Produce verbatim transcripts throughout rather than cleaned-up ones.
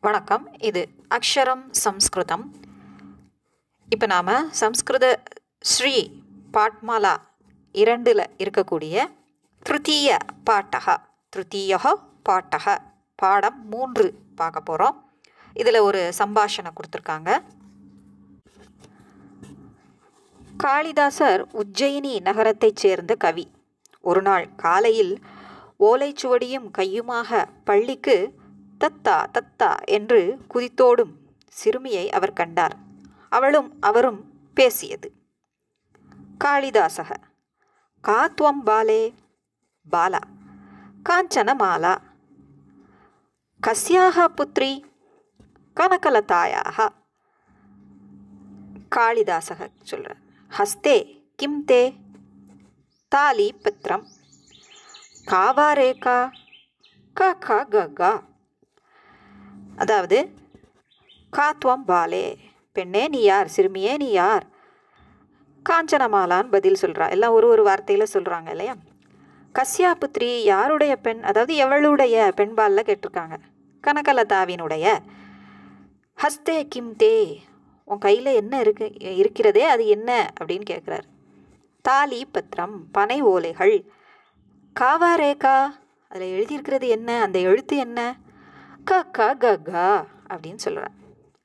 வணக்கம். இது அக்ஷரம் சம்ஸ்கிருதம். இப்போ நாம் சம்ஸ்கிருத ஸ்ரீ பாட்மாலா இரண்டில் இருக்கக்கூடிய திருத்தீய பாட்டக திருத்தீய பாட்டக பாடம் மூன்று பார்க்க போகிறோம். இதில் ஒரு சம்பாஷணை கொடுத்துருக்காங்க. காளிதாசர் உஜ்ஜயினி நகரத்தைச் சேர்ந்த கவி. ஒரு நாள் காலையில் ஓலைச்சுவடியும் கையுமாக பள்ளிக்கு தத்தா தத்தா என்று குதித்தோடும் சிறுமியை அவர் கண்டார். அவளும் அவரும் பேசியது. காளிதாசக காத்வம் பாலே பாலா காஞ்சன மாலா கஸ்யாக புத்ரி கனகலதாயாக. காளிதாசக சொல்கிறார், ஹஸ்தே கிம் தே தாலி பத்ரம் காவாரேகா க க க க. அதாவது காத்வம் பாலே, பெண்ணே நீ யார், சிறுமியே நீ யார், காஞ்சனமாலான்னு பதில் சொல்கிறா. எல்லாம் ஒரு ஒரு வார்த்தையில் சொல்கிறாங்க இல்லையா. கஸ்யா புத்ரி யாருடைய பெண், அதாவது எவளுடைய பெண்பாலில் கேட்டிருக்காங்க. கனகலதாவினுடைய. ஹஸ்தே கிம் தே உன் கையில் என்ன இருக்கு இருக்கிறதே அது என்ன அப்படின்னு கேட்குறார். தாலி பத்திரம் பனை ஓலைகள். காவாரேகா அதில் எழுதியிருக்கிறது என்ன, அந்த எழுத்து என்ன, க க க க அப்படின்னு சொல்கிறார்.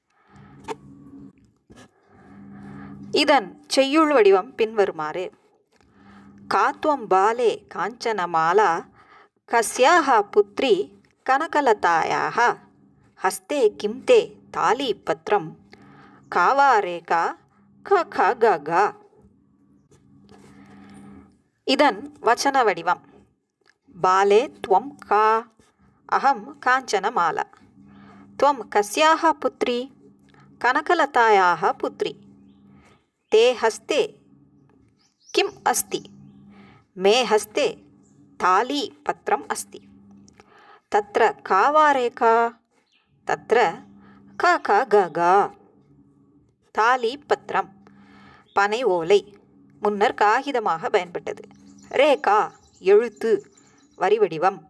இதன் செய்யுள் வடிவம் பின்வருமாறு. காத்வம் பாலே காஞ்சன மாலா கஸ்யாக புத்ரி கனகலதாயாக ஹஸ்தே கிம் தே தாலி பத்ரம் காவாரேகா க க க க. இதன் வச்சன வடிவம். பாலே த்வம் கா அஹம் காஞ்சன மாலா த்வம் கஸ்யாக புத்ரி கனகலதாயாக புத்ரி தே ஹஸ்தே கிம் அஸ்தி மே ஹஸ்தே தாலி பத்ரம் அஸ்தி தத்ர காவாரேகா தத்ர க க க க. தாலி பத்ரம் பனை ஓலை, முன்னர் காகிதமாக பயன்பட்டது. ரேகா எழுத்து வரி வடிவம்.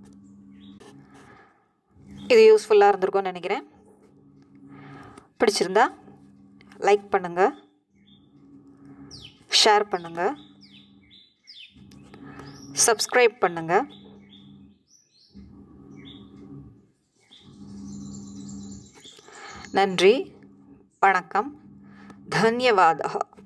இது யூஸ்ஃபுல்லாக இருந்திருக்கும்னு நினைக்கிறேன். பிடிச்சிருந்தா லைக் பண்ணுங்கள், ஷேர் பண்ணுங்கள், சப்ஸ்கிரைப் பண்ணுங்கள். நன்றி, வணக்கம், தன்யவாதः.